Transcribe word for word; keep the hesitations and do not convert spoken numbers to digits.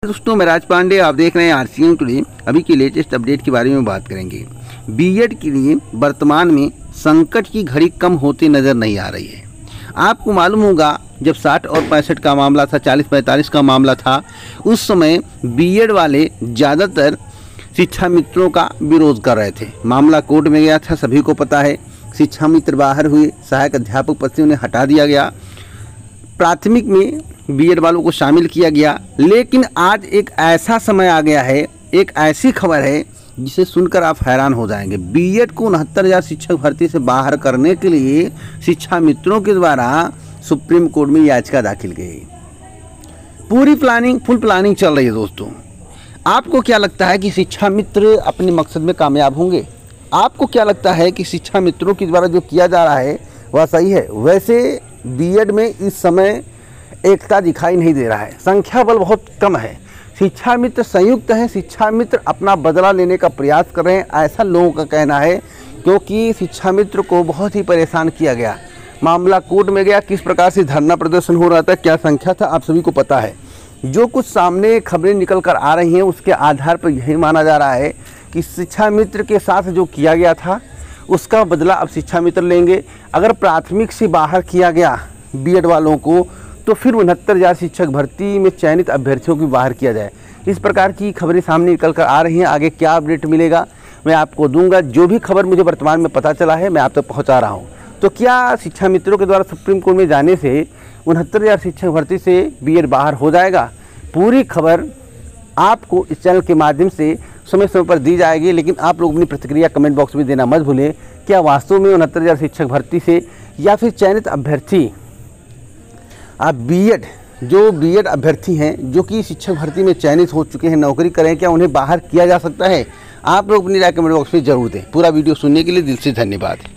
दोस्तों, मैं राज पांडे, आप देख रहे हैं आरसीएम टुडे। अभी की लेटेस्ट अपडेट के बारे में बात करेंगे। बीएड के लिए वर्तमान में संकट की घड़ी कम होती नज़र नहीं आ रही है। आपको मालूम होगा, जब साठ और पैंसठ का मामला था, चालीस पैंतालीस का मामला था, उस समय बीएड वाले ज़्यादातर शिक्षा मित्रों का विरोध कर रहे थे। मामला कोर्ट में गया था, सभी को पता है। शिक्षा मित्र बाहर हुए, सहायक अध्यापक पद से उन्हें हटा दिया गया, प्राथमिक में बीएड वालों को शामिल किया गया। लेकिन आज एक ऐसा समय आ गया है, एक ऐसी खबर है जिसे सुनकर आप हैरान हो जाएंगे। बीएड को उनहत्तर हज़ार शिक्षक भर्ती से बाहर करने के लिए शिक्षा मित्रों के द्वारा सुप्रीम कोर्ट में याचिका दाखिल की। पूरी प्लानिंग, फुल प्लानिंग चल रही है। दोस्तों, आपको क्या लगता है कि शिक्षा मित्र अपने मकसद में कामयाब होंगे? आपको क्या लगता है कि शिक्षा मित्रों के द्वारा जो किया जा रहा है वह सही है? वैसे बीएड में इस समय एकता दिखाई नहीं दे रहा है, संख्या बल बहुत कम है। शिक्षा मित्र संयुक्त हैं, शिक्षा मित्र अपना बदला लेने का प्रयास कर रहे हैं, ऐसा लोगों का कहना है। क्योंकि शिक्षा मित्र को बहुत ही परेशान किया गया, मामला कोर्ट में गया, किस प्रकार से धरना प्रदर्शन हो रहा था, क्या संख्या था, आप सभी को पता है। जो कुछ सामने खबरें निकल कर आ रही हैं, उसके आधार पर यही माना जा रहा है कि शिक्षा मित्र के साथ जो किया गया था उसका बदला अब शिक्षा मित्र लेंगे। अगर प्राथमिक से बाहर किया गया बीएड वालों को, तो फिर उनहत्तर हज़ार शिक्षक भर्ती में चयनित अभ्यर्थियों को बाहर किया जाए। इस प्रकार की खबरें सामने निकल कर आ रही हैं। आगे क्या अपडेट मिलेगा मैं आपको दूंगा। जो भी खबर मुझे वर्तमान में पता चला है मैं आप तक पहुंचा रहा हूं। तो क्या शिक्षा मित्रों के द्वारा सुप्रीम कोर्ट में जाने से उनहत्तर हज़ार शिक्षक भर्ती से बीएड बाहर हो जाएगा? पूरी खबर आपको इस चैनल के माध्यम से समय समय पर दी जाएगी। लेकिन आप लोग अपनी प्रतिक्रिया कमेंट बॉक्स में देना मत भूलें। क्या वास्तव में उनहत्तर हज़ार शिक्षक भर्ती से या फिर चयनित अभ्यर्थी आप बीएड जो बीएड अभ्यर्थी हैं जो कि शिक्षक भर्ती में चयनित हो चुके हैं, नौकरी करें, क्या उन्हें बाहर किया जा सकता है? आप लोग अपनी राय कमेंट बॉक्स में जरूर दें। पूरा वीडियो सुनने के लिए दिल से धन्यवाद।